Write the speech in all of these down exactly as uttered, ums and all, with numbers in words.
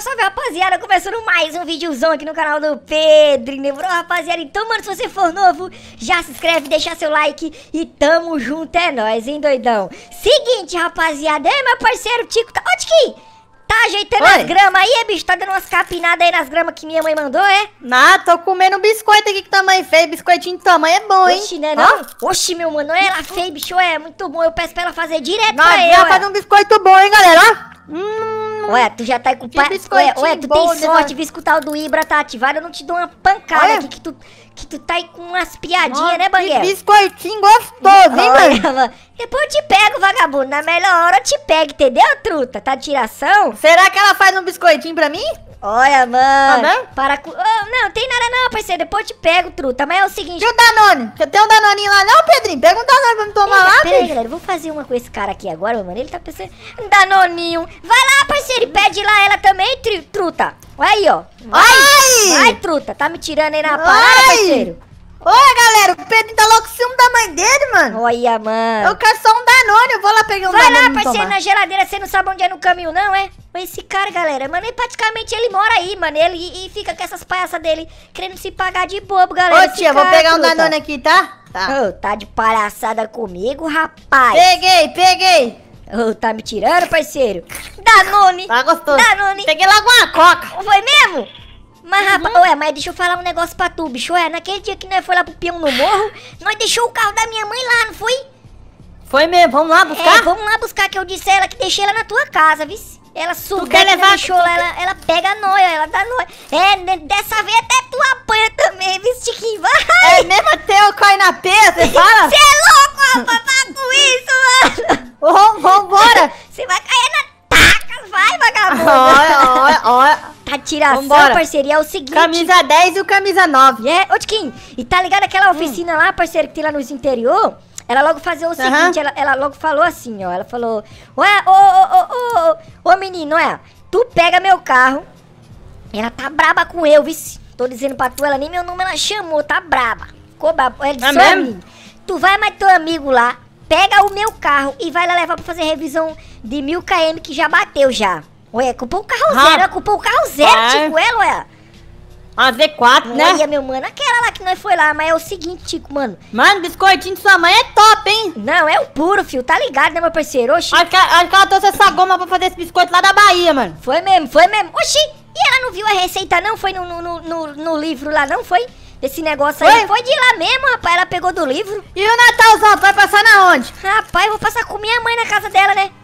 salve, rapaziada, começando mais um videozão aqui no canal do Pedro, demorou, rapaziada? Então, mano, se você for novo, já se inscreve, deixa seu like e tamo junto, é nóis, hein, doidão? Seguinte, rapaziada, é meu parceiro Tico, tá... Ô, Tiquinho, tá ajeitando Oi. as gramas aí, bicho? Tá dando umas capinadas aí nas gramas que minha mãe mandou, é? Não, tô comendo um biscoito aqui que tamanho feio, biscoitinho de tamanho é bom, hein? Oxi, né, não? Oxi, meu mano, ela fez, bicho, é muito bom, eu peço pra ela fazer direto Nós pra eu, vamos é. fazer um biscoito bom, hein, galera? Ó. Hum, Ué, tu já tá aí com Que pai. Ué, biscoitinho ué, tu bom, tem né, sorte, mano? vi escutar o do Ibra tá ativado, eu não te dou uma pancada Olha. aqui, que tu, que tu tá aí com umas piadinhas, Nossa, né, que Banguela? biscoitinho gostoso, hein, mano? Olha, mano, depois eu te pego, vagabundo, na melhor hora eu te pego, entendeu, truta? Tá de tiração? Será que ela faz um biscoitinho pra mim? Olha, mano, não? para com... Oh, não, tem nada não, parceiro, depois eu te pego, truta, mas é o seguinte... E o Danone? Você tem um Danoninho lá não, Pedrinho? Pega um Danone pra me tomar Pera, lá, pera aí, bicho. galera, eu vou fazer uma com esse cara aqui agora, meu mano, ele tá pensando... Danoninho, vai lá, parceiro, e pede lá ela também, tri- truta. Olha aí, ó. Vai, Ai! vai, truta, tá me tirando aí na parada, Ai! parceiro. Olha, galera, o Pedrinho tá louco com ciúme da mãe dele, mano. Olha, mano. Eu quero só um Danone, eu vou lá pegar um Vai Danone lá, pra me parceiro, tomar. na geladeira, você não sabe onde é no caminho, não, é? Esse cara, galera, mano, ele praticamente ele mora aí, mano, ele e, e fica com essas palhaças dele, querendo se pagar de bobo, galera. Ô, esse tia, vou cara, pegar um truta. Danone aqui, tá? Tá. Ô, tá de palhaçada comigo, rapaz? Peguei, peguei. Ô, tá me tirando, parceiro? Danone! Tá gostoso. Danone! Peguei logo uma coca. Foi mesmo? Mas, Uhum. rapaz, ué, mas deixa eu falar um negócio pra tu, bicho. Ué, naquele dia que nós foi lá pro peão no morro, nós deixou o carro da minha mãe lá, não foi? Foi mesmo, vamos lá buscar? É, vamos lá buscar, que eu disse a ela que deixei ela na tua casa, viu? Ela subiu, quer levar- deixou lá, ela, ela pega a noia, ela dá noia. É, de- dessa vez até tu apanha também, viu, Tiquinho? Vai! É mesmo até eu cair na peça, você fala? Você é louco, rapaz, para com isso, mano! Ô, vambora. Você vai cair na taca, vai, vagabundo! Olha, olha, olha. Tá tiração, Vambora. parceiro, e é o seguinte... Camisa dez e o camisa nove. É, ô Tiquinho, e tá ligado aquela oficina lá, parceiro, que tem lá nos interior? Ela logo fazia o seguinte, ela, ela logo falou assim, ó, ela falou, ué, ô, ô, ô, ô, ô, ô, menino, ué, tu pega meu carro, ela tá braba com eu, vice, tô dizendo pra tu, ela nem meu nome ela chamou, tá braba, ficou braba, ela disse, É ô, mesmo? menino, tu vai mais teu amigo lá, pega o meu carro e vai lá levar pra fazer revisão de mil quilômetros que já bateu já. Ué, culpou o carro Ah, zero, ela culpou o carro zero, vai. Tico, ela, ué. Uma V quatro, né? Olha, meu mano, aquela lá que nós foi lá, mas é o seguinte, Tico, mano. Mano, biscoitinho de sua mãe é top, hein? Não, é o puro, filho, tá ligado, né, meu parceiro? Oxi, Acho que, acho que ela trouxe essa goma pra fazer esse biscoito lá da Bahia, mano. foi mesmo, foi mesmo. Oxi, e ela não viu a receita, não? Foi no, no, no, no livro lá, não foi? Esse negócio aí. Foi? Foi de lá mesmo, rapaz, ela pegou do livro. E o Natalzão, vai passar na onde? Rapaz, eu vou passar com minha mãe na casa dela, né?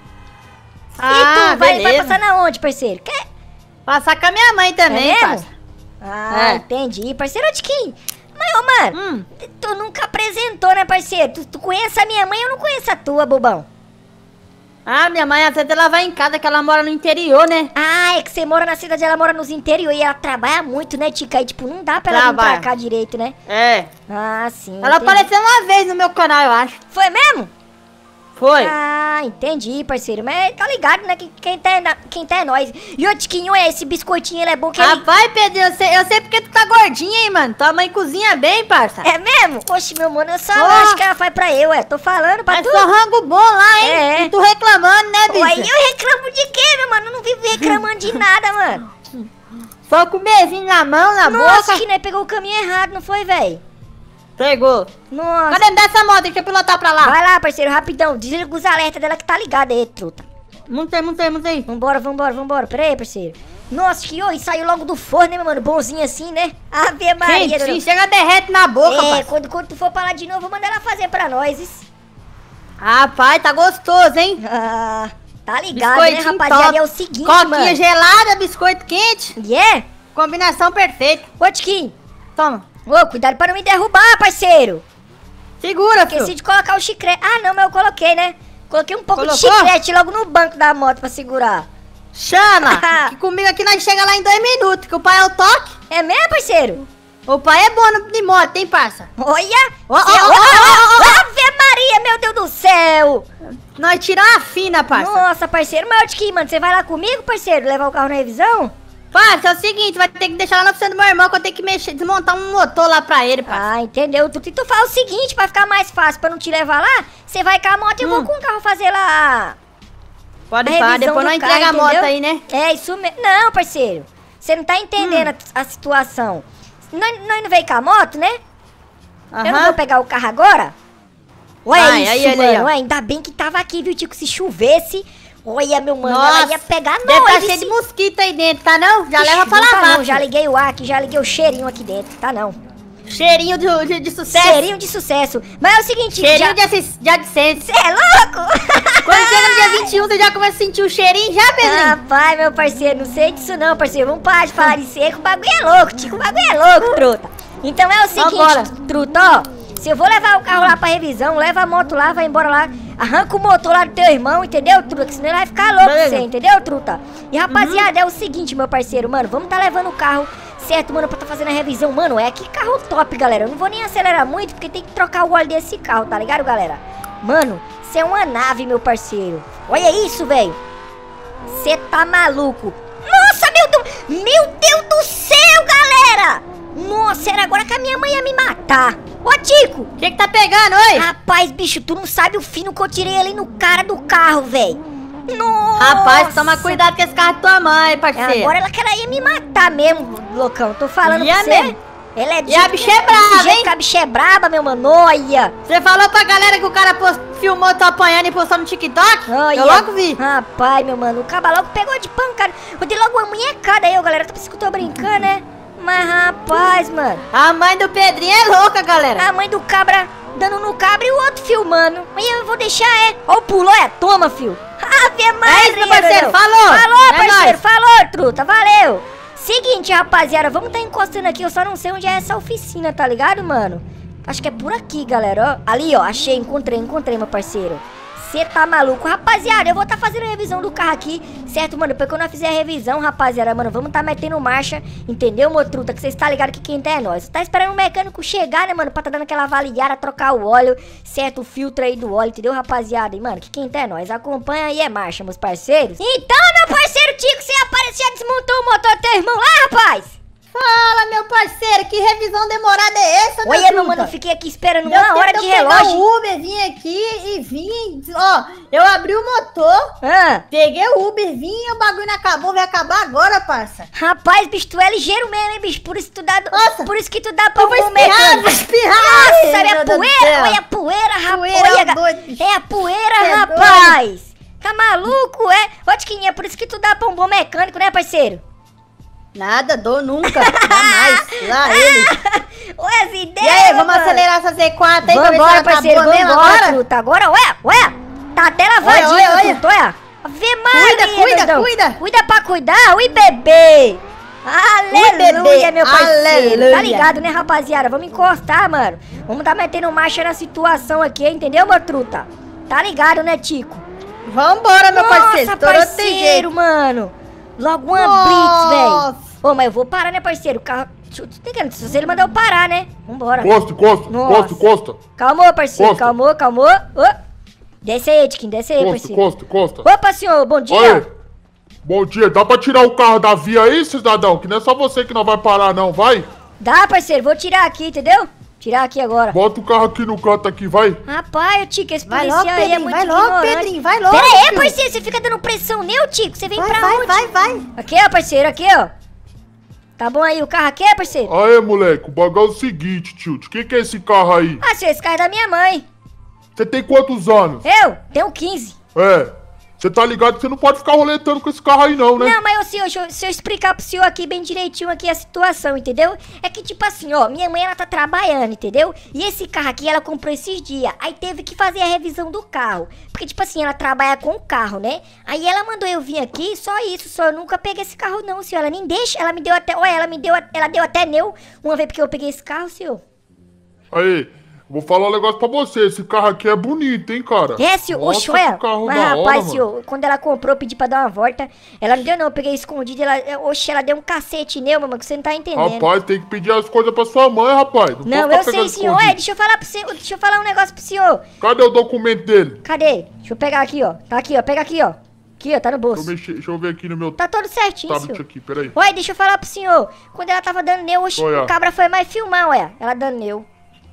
Ah, e tu, vai, vai beleza. passar na onde, parceiro? Quer? Passar com a minha mãe também, É mesmo? parça. Ah, É. entendi. Parceiro Tiquinho. Mas, ô, mano, Hum. tu nunca apresentou, né, parceiro? Tu, tu conhece a minha mãe, eu não conheço a tua, bobão. Ah, minha mãe, às vezes ela vai em casa, que ela mora no interior, né? Ah, é que você mora na cidade, ela mora nos interior e ela trabalha muito, né, Tica? E, tipo, não dá pra ela vir Trabalha. pra cá direito, né? É. Ah, sim. Ela entendi. apareceu uma vez no meu canal, eu acho. Foi mesmo? Foi. Ah, entendi, parceiro. Mas tá ligado, né? Quem, quem, tá, é na- quem tá é nós. E o Tiquinho, é esse biscoitinho, ele é bom que Ah, ele... vai, Pedro, eu sei, eu sei porque tu tá gordinha, hein, mano. Tua mãe cozinha bem, parça. É mesmo? Oxe, meu mano, eu só Ó. acho que ela faz pra eu, é. Tô falando pra Mas tu. só rango bom lá, hein? É. E tu reclamando, né, Ué, bicho? eu reclamo de quê, meu mano? Eu não vivo reclamando de nada, mano. Só com o beijinho na mão, na Nossa, boca. que né, pegou o caminho errado, não foi, velho? Pegou. Nossa. Cadê me dar essa moto? Deixa eu pilotar pra lá. Vai lá, parceiro, rapidão. Desliga os alertas dela que tá ligado aí, truta. Montei, montei, montei. Vambora, vambora, vambora. Pera aí, parceiro. Nossa, que oi, saiu logo do forno, né, meu mano? Bonzinho assim, né? Ave Maria. Quentinho, Dona- chega derrete na boca, É, pai. quando, quando tu for pra lá de novo, manda ela fazer pra nós. Isso. Ah, pai, tá gostoso, hein? Ah, tá ligado, né, Biscoitinho rapaziada? top. E é o seguinte, Coquinha mano. gelada, biscoito quente. Yeah? Combinação perfeita. Ô, Tiquinho. Toma. Ô, cuidado pra não me derrubar, parceiro. Segura, Esqueci filho. de colocar o chiclete. Ah, não, mas eu coloquei, né? Coloquei um pouco de Colocou? chiclete logo no banco da moto pra segurar. Chama. Que comigo aqui nós chega lá em dois minutos, que o pai é o toque. É mesmo, parceiro? O pai é bom no- de moto, hein, parça? Olha! Ó, ó, Cê- ó, ó, ó, ó. Ave Maria, meu Deus do céu! Nós tiramos uma fina, parça. Nossa, parceiro, mas Tiquinho, mano, você vai lá comigo, parceiro, levar o carro na revisão? Parça, é o seguinte, vai ter que deixar lá na oficina do meu irmão, que eu tenho que mexer, desmontar um motor lá pra ele, parça. Ah, entendeu? Tu, tu fala o seguinte, pra ficar mais fácil, pra não te levar lá, você vai com a moto e eu vou Hum. com o carro fazer lá Pode a pá, revisão depois do não carro, entrega a moto entendeu? aí, né? É isso mesmo. Não, parceiro. Você não tá entendendo Hum. a, a situação. Nós, nós não veio com a moto, né? Aham. Eu não vou pegar o carro agora? Olha Vai, isso, aí ele mano. aí, ó. Ué, ainda bem que tava aqui, viu, Tico? Se chovesse, olha, meu mano, Nossa, ela ia pegar deve tá nós. cheio esse- de mosquito aí dentro, tá não? Já Ixi, leva pra não tá lavar. não, já liguei o ar aqui, já liguei o cheirinho aqui dentro, tá não. Cheirinho de, de, de sucesso. Cheirinho de sucesso. Mas é o seguinte, Cheirinho já... de, assis- de AdSense. Cê é louco? Quando chega no dia vinte e um, você já começa a sentir o cheirinho já, Pedrinho? Rapaz, meu parceiro, não sei disso não, parceiro. Vamos parar de falar de seco, o bagulho é louco, Tico, o bagulho é louco, truta. Então é o Vambora. seguinte, truta, ó. Se eu vou levar o carro lá pra revisão, leva a moto lá, vai embora lá, arranca o motor lá do teu irmão, entendeu, truta? Que senão ele vai ficar louco Beleza. você, entendeu, truta? E rapaziada, é o seguinte, meu parceiro, mano, vamos tá levando o carro, certo, mano, pra tá fazendo a revisão. Mano, é que carro top, galera. Eu não vou nem acelerar muito, porque tem que trocar o óleo desse carro, tá ligado, galera? Mano, você é uma nave, meu parceiro. Olha isso, velho. Você tá maluco. Nossa, meu Deus. Meu Deus do céu, galera. Nossa, era agora que a minha mãe ia me matar. Ô, Tico. O que que tá pegando, oi? Rapaz, bicho, tu não sabe o fino que eu tirei ali no cara do carro, velho. Nossa. Rapaz, toma cuidado com esse carro da tua mãe, parceiro. Agora ela quer ia me matar mesmo, loucão. Tô falando Ia pra você. mesmo. Ela é de E a bicha é brava, jeito hein? que a bicha é braba, meu mano. Olha. Você falou pra galera que o cara post... filmou tu apanhando e postou no TikTok? Olha. Eu logo vi. Rapaz, meu mano, o caba logo pegou de pancada. Eu dei logo uma munhecada aí, ó, galera. Tá pensando que eu tô brincando, né? Mas, rapaz, mano. A mãe do Pedrinho é louca, galera. A mãe do cabra dando no cabra e o outro filmando. Mas eu vou deixar, é. Ó o pulo, olha. Toma, fio. Ave Maria, É isso, meu parceiro. meu Deus. Falou. Falou, É parceiro. nóis. Falou, truta. Valeu. Seguinte, rapaziada. Vamos tá encostando aqui. Eu só não sei onde é essa oficina, tá ligado, mano? Acho que é por aqui, galera. Ó. Ali, ó. Achei, encontrei, encontrei, meu parceiro. Você tá maluco? Rapaziada, eu vou tá fazendo a revisão do carro aqui, certo, mano? Porque quando eu fizer a revisão, rapaziada, mano, vamos tá metendo marcha, entendeu, motruta? Que vocês tá ligado que quem tá é nós. Tá esperando o mecânico chegar, né, mano? Pra tá dando aquela avaliada, trocar o óleo, certo? O filtro aí do óleo, entendeu, rapaziada? E, mano, que quem tá é nós. Acompanha aí, é marcha, meus parceiros. Então, meu parceiro Tico, você apareceu, desmontou o motor do teu irmão lá, rapaz? Fala, meu parceiro, que revisão demorada é essa, Olha, truta? meu mano, eu fiquei aqui esperando Deu uma tempo hora eu de pegar relógio. o Uber, vim aqui e vim, ó, eu abri o motor, Ah. peguei o Uber, vim e o bagulho não acabou, vai acabar agora, parça. Rapaz, bicho, tu é ligeiro mesmo, hein, bicho? Por isso tu dá. Nossa. Por isso que tu dá pra Eu vou um bom espirrar, mecânico. vou espirrar. Nossa, Ai, é a meu Deus do poeira, céu. olha a poeira, rapaz. Poeira Olha, doido, bicho. é a poeira, Cê é rapaz. Tá maluco, é? Ó, Tiquinha, por isso que tu dá pra um bom mecânico, né, parceiro? Nada, dou nunca, jamais, lá ele. Olha as ideias, E aí, vamos mano. acelerar essa Z quatro aí pra ver se Vambora, ela tá parceiro, boa mesmo vambora, agora? truta. Agora, ué, ué. Tá até Olha, lavadinho, olha, olha. truta, olha. Ave Maria, Cuida, cuida, Deus. cuida. Cuida pra cuidar, ui, bebê. Aleluia, bebê, meu parceiro. aleluia. Tá ligado, né, rapaziada? Vamos encostar, mano. Vamos tá metendo marcha na situação aqui, entendeu, meu truta? Tá ligado, né, Tico? Vambora, meu Nossa, parceiro, estourou tem parceiro, jeito. mano. Logo uma Nossa. blitz, velho. Ô, mas eu vou parar, né, parceiro? O carro... Se ele mandar eu parar, né? Vambora. Encosta, encosta, Nossa. encosta, encosta. Calmou, parceiro. Costa. Calmou, calmou. Ô. Desce aí, Tiquinho. Desce aí, Encosta, parceiro. encosta, encosta. Opa, senhor. Bom dia. Oi. Bom dia, dá pra tirar o carro da via aí, cidadão? Que não é só você que não vai parar não, vai? Dá, parceiro. Vou tirar aqui, entendeu? Tirar aqui agora. Bota o carro aqui no canto aqui, vai. Rapaz, ô, Tico, esse Vai policial logo, aí é Pedrinho, muito vai logo, ignorante. Pedrinho, vai logo, Pera aí, filho. parceiro. Você fica dando pressão nele, Tico? Você vem Vai, pra vai, onde? vai, vai. Aqui, ó, parceiro. Aqui, ó. Tá bom aí o carro aqui, parceiro? Aê, moleque, o bagulho é o seguinte, tio. O que que é esse carro aí? Ah, senhor, esse carro é da minha mãe. Você tem quantos anos? Eu tenho quinze. É, você tá ligado que você não pode ficar roletando com esse carro aí não, né? Não, mas ô, senhor, deixa eu, deixa eu explicar pro senhor aqui bem direitinho aqui a situação, entendeu? É que, tipo assim, ó, minha mãe, ela tá trabalhando, entendeu? E esse carro aqui, ela comprou esses dias. Aí teve que fazer a revisão do carro. Porque, tipo assim, ela trabalha com o carro, né? Aí ela mandou eu vir aqui, só isso, só eu nunca peguei esse carro não, senhor. Ela nem deixa, ela me deu até, olha, ela me deu, ela deu até neu uma vez porque eu peguei esse carro, senhor. Aí, vou falar um negócio pra você. Esse carro aqui é bonito, hein, cara? É, senhor, Nossa, oxe, ué. que carro Mas, da rapaz, hora, mano. senhor, quando ela comprou, eu pedi pra dar uma volta. Ela não deu não, eu peguei escondido, ela, oxe, ela deu um cacete neu, mamãe, que você não tá entendendo. Rapaz, tem que pedir as coisas pra sua mãe, rapaz. Não, pode eu ficar sei, pegando senhor. escondido. É, deixa eu falar pro senhor, deixa eu falar um negócio pro senhor. Cadê o documento dele? Cadê? Deixa eu pegar aqui, ó. Tá aqui, ó. Pega aqui, ó. Aqui, ó, tá no Deixa eu, bolso. mexer, deixa eu ver aqui no meu Tá todo certinho, tablet senhor. aqui, peraí. Ué, deixa eu falar pro senhor. Quando ela tava dando neu, oxe, Olha. o cabra foi mais filmar, ué. Ela dando neu.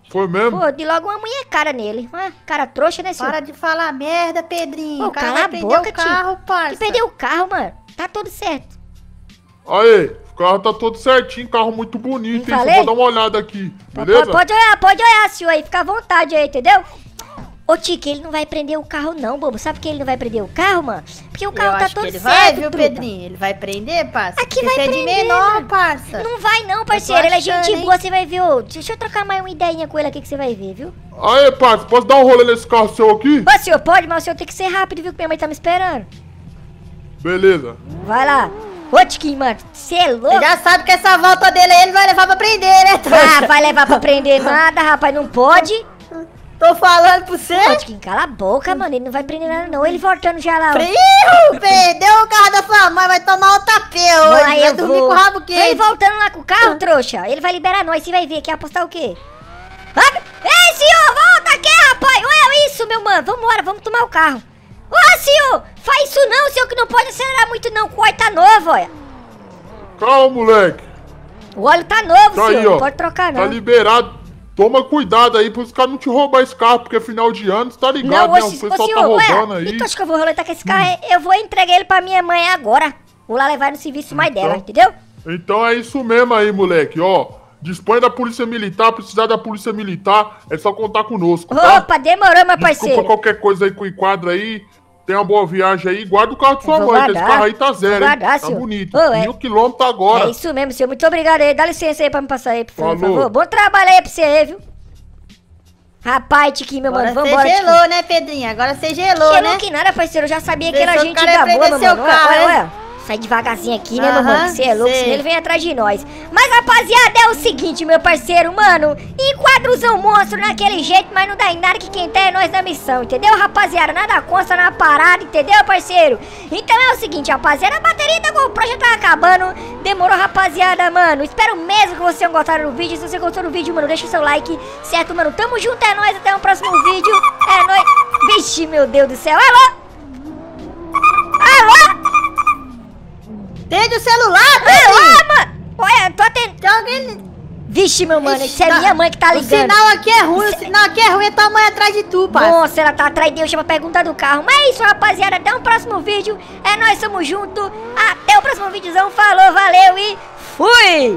Foi mesmo? Pô, de logo uma munhecada nele. Ah, cara trouxa, né, senhor? Para de falar merda, Pedrinho. Pô, O cara cala vai a prender boca, o carro, tio. parça. Que perdeu o carro, mano. Tá tudo certo. Aí, o carro tá todo certinho, carro muito bonito, Não hein? falei? Só vou dar uma olhada aqui, beleza? Pode, pode olhar, pode olhar, senhor aí. Fica à vontade aí, entendeu? Ô, Tique, ele não vai prender o carro não, bobo. Sabe por que ele não vai prender o carro, mano? Porque o carro Eu tá acho todo que ele certo, vai, viu, truta. Pedrinho? Ele vai prender, parça? Aqui Porque vai você é de prender, menor, mano. parça. Não vai não, parceiro. Ele é gente achando, boa, hein? você vai ver. Ô, deixa eu trocar mais uma ideinha com ele aqui que você vai ver, viu? Aí, parça, posso dar um rolê nesse carro seu aqui? Ô, senhor, pode, mas o senhor tem que ser rápido, viu? Que minha mãe tá me esperando. Beleza. Vai lá. Ô, Tiquinho, mano, você é louco? Você já sabe que essa volta dele aí ele vai levar pra prender, né, Ah, trouxa? vai levar pra prender nada, rapaz. Não pode. Tô falando pra você. Ô, Tiquinho, cala a boca, mano. Ele não vai prender nada, não. Ele voltando já lá. ó. Frio, perdeu o carro da sua mãe, vai tomar um tapê hoje. Aí Vai eu dormir vou. com o rabo Ele quente. voltando lá com o carro, trouxa. Ele vai liberar nós. Você vai ver. Quer apostar o quê? Ah, ei, senhor, volta aqui, rapaz. Olha isso, meu mano. Vambora, vamos tomar o carro. Ô, senhor, faz isso não, senhor, que não pode acelerar muito não. O óleo tá novo, olha. Calma, moleque. O óleo tá novo, Tá senhor. aí, Não ó. pode trocar, não. Tá liberado. Toma cuidado aí pros caras não te roubar esse carro, porque final de ano, você tá ligado, Não, né? ô, O se- ô, pessoal senhor, tá roubando ué, aí. então acho que eu vou roletar com esse carro. Eu vou entregar ele pra minha mãe agora. Vou lá levar no serviço mais dela, Então- entendeu? Então é isso mesmo aí, moleque, ó. Dispõe da polícia militar, precisar da polícia militar, é só contar conosco, tá? Opa, demorou, meu Desculpa parceiro. qualquer coisa aí com o enquadro aí. Tenha uma boa viagem aí. Guarda o carro de sua Vou mãe, que esse guardar. carro aí tá zero, Vou hein? guardar, Tá senhor. bonito. Ô, é- Mil quilômetros agora. É isso mesmo, senhor. Muito obrigado aí. Dá licença aí pra me passar aí, por Falou. favor. Bom trabalho aí pra você aí, viu? Rapaz, Tiquinho, meu Agora mano, você vambora, gelou, Tiquinho. né, Pedrinho? Agora você gelou, Gelou né? que nada, parceiro. Eu já sabia que era Pensou gente que o cara da ia boa, prender meu seu mano. carro, Olha, né? olha. Sai devagarzinho aqui, né, meu Aham, mano? Você é louco, sei. senão ele vem atrás de nós. Mas, rapaziada, é o seguinte, meu parceiro, mano. Enquadrozão monstro naquele jeito, mas não dá em nada que quem tem é nós na missão, entendeu, rapaziada? Nada consta na parada, entendeu, parceiro? Então é o seguinte, rapaziada, a bateria da GoPro já tá acabando. Demorou, rapaziada, mano. Espero mesmo que vocês tenham gostado do vídeo. Se você gostou do vídeo, mano, deixa o seu like, certo, mano? Tamo junto, é nóis, até o próximo vídeo. É nóis. Vixe, meu Deus do céu. Alô? Alô? Atende o celular, Alô, Pedrinho! mano? Olha, tô atendendo. Tem alguém... Vixe, meu mano, Ixi, isso é tá- minha mãe que tá O ligando. sinal aqui é ruim, Isso o sinal aqui é ruim, é tua mãe atrás de tu, parça. Nossa, ela tá atrás de eu, chama a pergunta do carro. Mas é isso, rapaziada, até o próximo vídeo. É nós, tamo junto. Até o próximo vídeozão. Falou, valeu e fui!